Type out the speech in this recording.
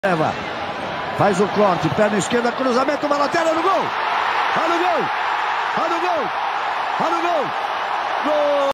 Leva, faz o corte, perna esquerda, cruzamento, uma lateral no gol! Olha o gol! Olha o gol! Olha o gol! Gol!